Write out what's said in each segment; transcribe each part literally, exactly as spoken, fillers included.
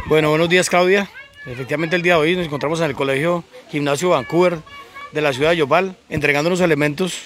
Bueno, buenos días, Claudia. Efectivamente el día de hoy nos encontramos en el Colegio Gimnasio Vancouver de la ciudad de Yopal, entregando unos elementos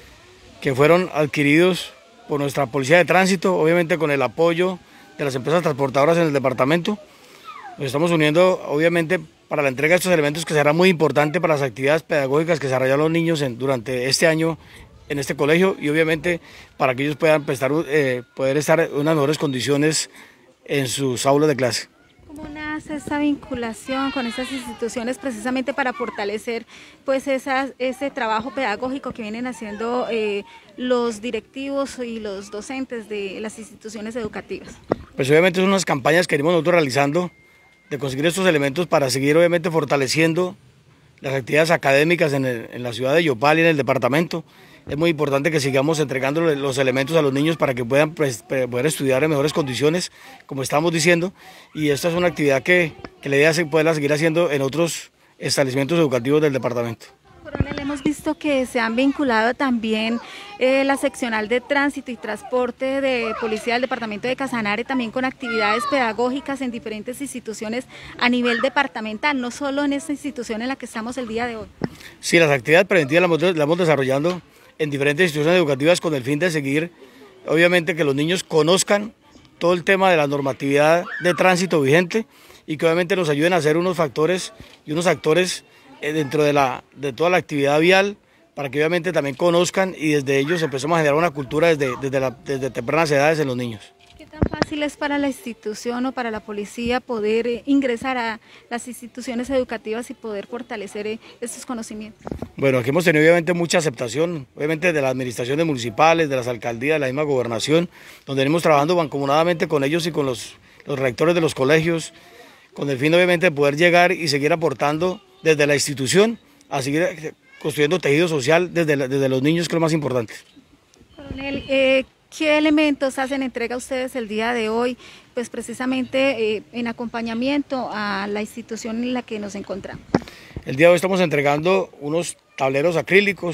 que fueron adquiridos por nuestra Policía de Tránsito, obviamente con el apoyo de las empresas transportadoras en el departamento. Nos estamos uniendo, obviamente, para la entrega de estos elementos, que será muy importante para las actividades pedagógicas que desarrollan los niños en, durante este año en este colegio, y obviamente para que ellos puedan prestar, eh, poder estar en unas mejores condiciones en sus aulas de clase. ¿Cómo nace esa vinculación con estas instituciones precisamente para fortalecer pues esa, ese trabajo pedagógico que vienen haciendo eh, los directivos y los docentes de las instituciones educativas? Pues obviamente son unas campañas que venimos nosotros realizando de conseguir estos elementos para seguir obviamente fortaleciendo las actividades académicas en, el, en la ciudad de Yopal y en el departamento. Es muy importante que sigamos entregando los elementos a los niños para que puedan pues, poder estudiar en mejores condiciones, como estamos diciendo, y esta es una actividad que, que la idea es poderla seguir haciendo en otros establecimientos educativos del departamento. Coronel, hemos visto que se han vinculado también eh, la seccional de tránsito y transporte de policía del departamento de Casanare también con actividades pedagógicas en diferentes instituciones a nivel departamental, no solo en esta institución en la que estamos el día de hoy. Sí, las actividades preventivas las las vamos desarrollando en diferentes instituciones educativas con el fin de seguir, obviamente, que los niños conozcan todo el tema de la normatividad de tránsito vigente y que obviamente nos ayuden a hacer unos factores y unos actores dentro de, la, de toda la actividad vial, para que obviamente también conozcan y desde ellos empecemos a generar una cultura desde, desde, la, desde tempranas edades en los niños. ¿Qué tan fácil es para la institución o para la policía poder eh, ingresar a las instituciones educativas y poder fortalecer eh, estos conocimientos? Bueno, aquí hemos tenido obviamente mucha aceptación, obviamente de las administraciones municipales, de las alcaldías, de la misma gobernación, donde venimos trabajando mancomunadamente con ellos y con los, los rectores de los colegios, con el fin obviamente de poder llegar y seguir aportando desde la institución a seguir construyendo tejido social desde, la, desde los niños, que es lo más importante. Coronel, eh, ¿qué elementos hacen entrega a ustedes el día de hoy, pues precisamente eh, en acompañamiento a la institución en la que nos encontramos? El día de hoy estamos entregando unos tableros acrílicos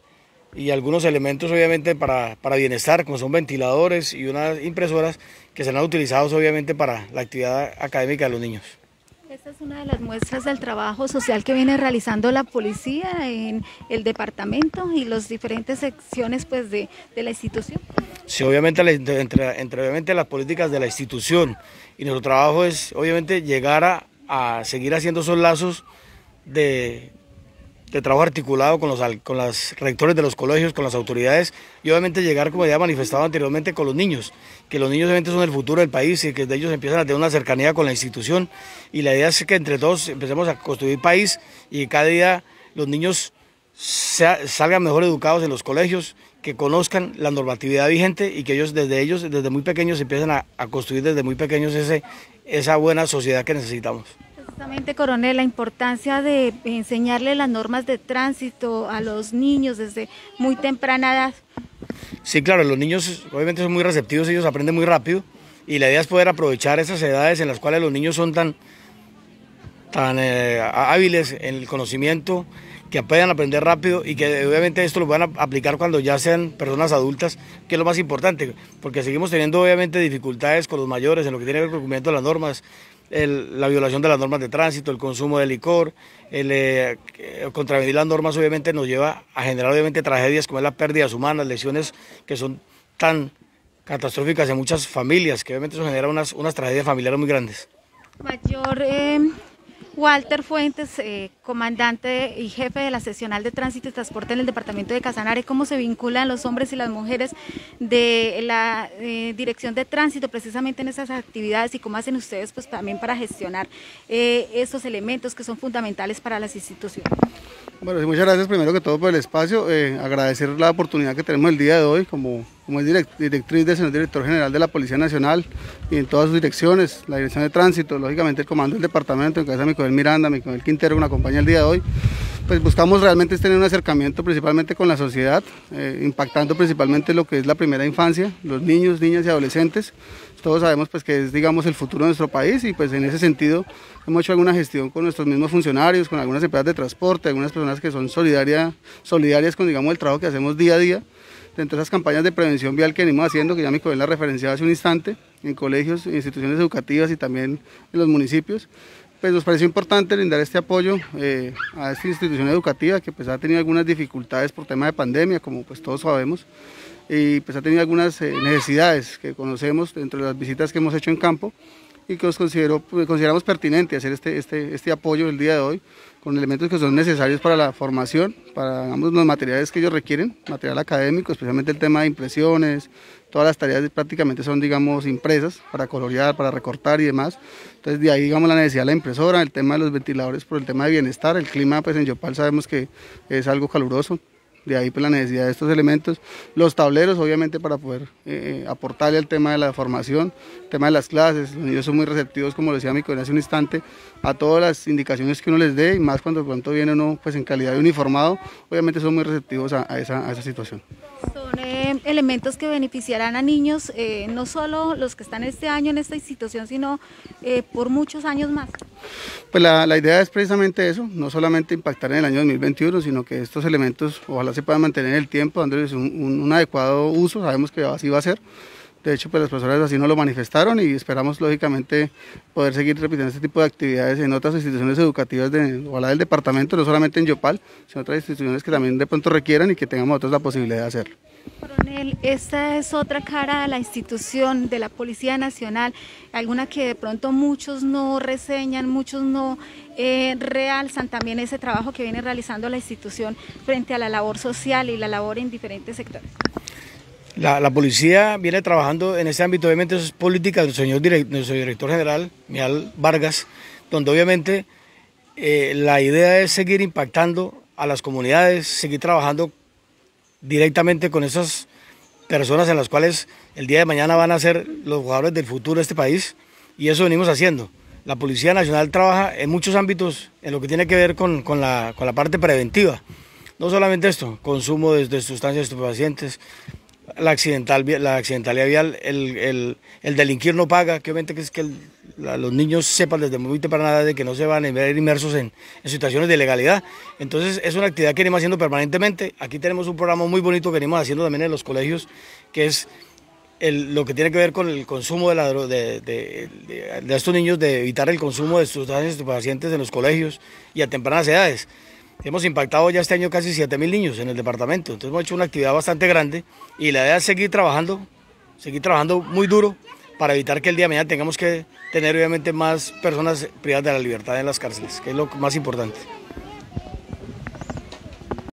y algunos elementos obviamente para, para bienestar, como son ventiladores y unas impresoras que serán utilizados obviamente para la actividad académica de los niños. Esta es una de las muestras del trabajo social que viene realizando la policía en el departamento y las diferentes secciones pues, de, de la institución. Sí, obviamente entre, entre obviamente las políticas de la institución y nuestro trabajo es obviamente llegar a, a seguir haciendo esos lazos de, de trabajo articulado con los con los rectores de los colegios, con las autoridades y obviamente llegar, como ya he manifestado anteriormente, con los niños, que los niños obviamente son el futuro del país y que de ellos empiezan a tener una cercanía con la institución, y la idea es que entre todos empecemos a construir país y cada día los niños sea, salgan mejor educados en los colegios, que conozcan la normatividad vigente y que ellos desde ellos, desde muy pequeños, empiezan a, a construir desde muy pequeños ese, esa buena sociedad que necesitamos. Precisamente, coronel, la importancia de enseñarle las normas de tránsito a los niños desde muy temprana edad. Sí, claro, los niños obviamente son muy receptivos, ellos aprenden muy rápido y la idea es poder aprovechar esas edades en las cuales los niños son tan, tan eh, hábiles en el conocimiento, que puedan aprender rápido y que obviamente esto lo van a aplicar cuando ya sean personas adultas, que es lo más importante, porque seguimos teniendo obviamente dificultades con los mayores en lo que tiene que ver con el cumplimiento de las normas, el, la violación de las normas de tránsito, el consumo de licor, el eh, contravenir las normas obviamente nos lleva a generar obviamente tragedias como es la pérdidas humanas, lesiones que son tan catastróficas en muchas familias, que obviamente eso genera unas, unas tragedias familiares muy grandes. Mayor eh... Walter Fuentes, eh, comandante y jefe de la seccional de tránsito y transporte en el departamento de Casanare, ¿cómo se vinculan los hombres y las mujeres de la eh, dirección de tránsito precisamente en esas actividades y cómo hacen ustedes pues también para gestionar eh, esos elementos que son fundamentales para las instituciones? Bueno, sí, muchas gracias primero que todo por el espacio, eh, agradecer la oportunidad que tenemos el día de hoy como, como es direct, directriz del señor director general de la Policía Nacional y en todas sus direcciones, la dirección de tránsito, lógicamente el comando del departamento, en cabeza de mi coronel Miranda, mi coronel Quintero, que me acompaña el día de hoy. Pues buscamos realmente tener un acercamiento principalmente con la sociedad, eh, impactando principalmente lo que es la primera infancia, los niños, niñas y adolescentes. Todos sabemos pues que es, digamos, el futuro de nuestro país y pues en ese sentido hemos hecho alguna gestión con nuestros mismos funcionarios, con algunas empresas de transporte, algunas personas que son solidaria, solidarias con, digamos, el trabajo que hacemos día a día, dentro de esas campañas de prevención vial que venimos haciendo, que ya mi coronel la referenciaba hace un instante, en colegios, instituciones educativas y también en los municipios. Pues nos pareció importante brindar este apoyo eh, a esta institución educativa que pues ha tenido algunas dificultades por tema de pandemia, como pues todos sabemos, y pues ha tenido algunas eh, necesidades que conocemos dentro de las visitas que hemos hecho en campo y que nos considero, pues, consideramos pertinente hacer este, este, este apoyo el día de hoy con elementos que son necesarios para la formación, para digamos, los materiales que ellos requieren, material académico, especialmente el tema de impresiones, todas las tareas prácticamente son digamos impresas para colorear, para recortar y demás. Entonces de ahí digamos la necesidad de la impresora, el tema de los ventiladores por el tema de bienestar, el clima pues en Yopal sabemos que es algo caluroso. De ahí pues la necesidad de estos elementos, los tableros obviamente para poder eh, aportarle al tema de la formación, el tema de las clases. Los niños son muy receptivos, como lo decía mi colega hace un instante, a todas las indicaciones que uno les dé y más cuando de pronto viene uno pues en calidad de uniformado, obviamente son muy receptivos a, a, esa, a esa situación. Son eh, elementos que beneficiarán a niños, eh, no solo los que están este año en esta institución, sino eh, por muchos años más. Pues la, la idea es precisamente eso, no solamente impactar en el año dos mil veintiuno, sino que estos elementos ojalá se puedan mantener en el tiempo, dándoles un, un, un adecuado uso, sabemos que así va a ser. De hecho, pues las profesoras así nos lo manifestaron y esperamos lógicamente poder seguir repitiendo este tipo de actividades en otras instituciones educativas de, ojalá del departamento, no solamente en Yopal, sino otras instituciones que también de pronto requieran y que tengamos nosotros la posibilidad de hacerlo. Coronel, esta es otra cara de la institución de la Policía Nacional, alguna que de pronto muchos no reseñan, muchos no eh, realzan también ese trabajo que viene realizando la institución frente a la labor social y la labor en diferentes sectores. La, la policía viene trabajando en este ámbito, obviamente es política del señor direct, nuestro director general, Mial Vargas, donde obviamente eh, la idea es seguir impactando a las comunidades, seguir trabajando directamente con esas personas en las cuales el día de mañana van a ser los jugadores del futuro de este país, y eso venimos haciendo. La Policía Nacional trabaja en muchos ámbitos en lo que tiene que ver con, con, la, con la parte preventiva, no solamente esto, consumo de, de sustancias estupefacientes, la, accidental, la accidentalidad vial, el, el, el delinquir no paga, que obviamente que es que el, la, los niños sepan desde muy temprana edad de que no se van a ver inmersos en, en situaciones de ilegalidad. Entonces es una actividad que venimos haciendo permanentemente. Aquí tenemos un programa muy bonito que venimos haciendo también en los colegios, que es el, lo que tiene que ver con el consumo de, la, de, de, de, de estos niños, de evitar el consumo de sustancias estupefacientes en los colegios y a tempranas edades. Hemos impactado ya este año casi siete mil niños en el departamento, entonces hemos hecho una actividad bastante grande y la idea es seguir trabajando, seguir trabajando muy duro para evitar que el día de mañana tengamos que tener obviamente más personas privadas de la libertad en las cárceles, que es lo más importante.